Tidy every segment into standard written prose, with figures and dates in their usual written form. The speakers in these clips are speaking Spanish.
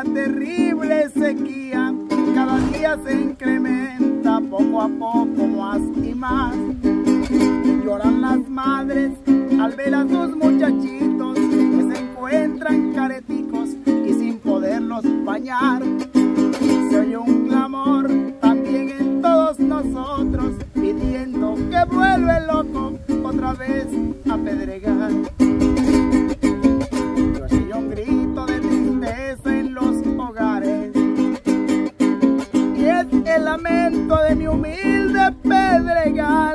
una terrible sequía, cada día se incrementa poco a poco más y más. Lloran las madres al ver a sus muchachitos que se encuentran careticos y sin poderlos bañar. Se oye un clamor también en todos nosotros, pidiendo que vuelva el loco otra vez a pedregar. Yo oye un grito de tristeza en los hogares, y es el lamento de mi humilde pedregal.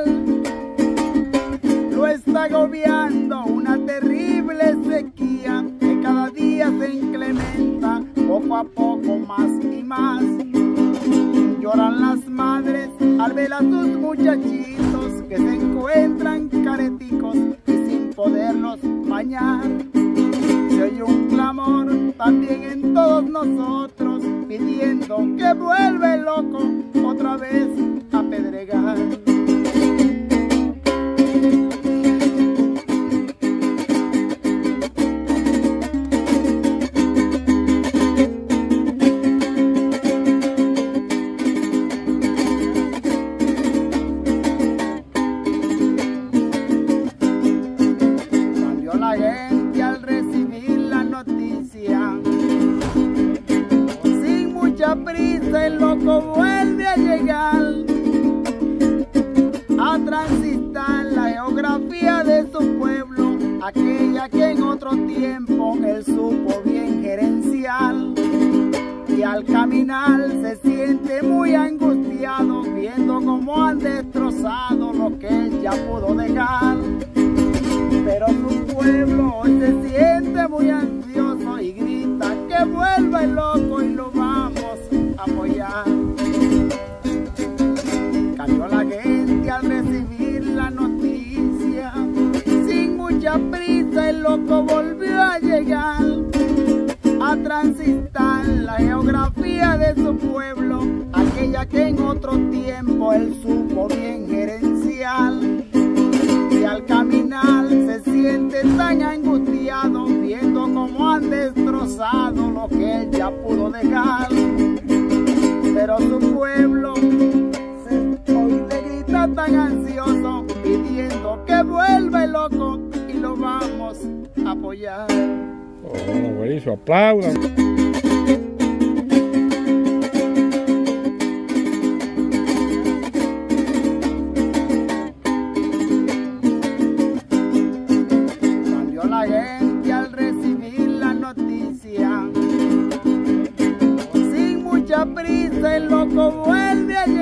Lo está agobiando una terrible sequía que cada día se incrementa poco a poco más y más. Lloran las madres al ver a sus muchachitos que se encuentran careticos y sin poderlos bañar. Se oye un clamor también en todos nosotros, pidiendo que vuelva el loco otra vez a pedregar. La gente al recibir la noticia, sin mucha prisa el loco vuelve a llegar a transitar la geografía de su pueblo, aquella que en otro tiempo él supo bien gerenciar. Y al caminar se siente muy angustiado, viendo cómo han destrozado lo que él ya pudo dejar. Pero su pueblo hoy se siente muy ansioso y grita que vuelva el loco y lo vamos a apoyar. Cambió la gente al recibir la noticia, sin mucha prisa el loco volvió a llegar a transitar la geografía de su pueblo, aquella que en otro tiempo él supo bien gerenciar. Y al caminar se siente tan angustiado, viendo cómo han destrozado lo que él ya pudo dejar. Pero su pueblo hoy le grita tan ansioso, pidiendo que vuelva el loco y lo vamos a apoyar. Oh, buenísimo, aplaudan. La gente al recibir la noticia, sin mucha prisa el loco vuelve a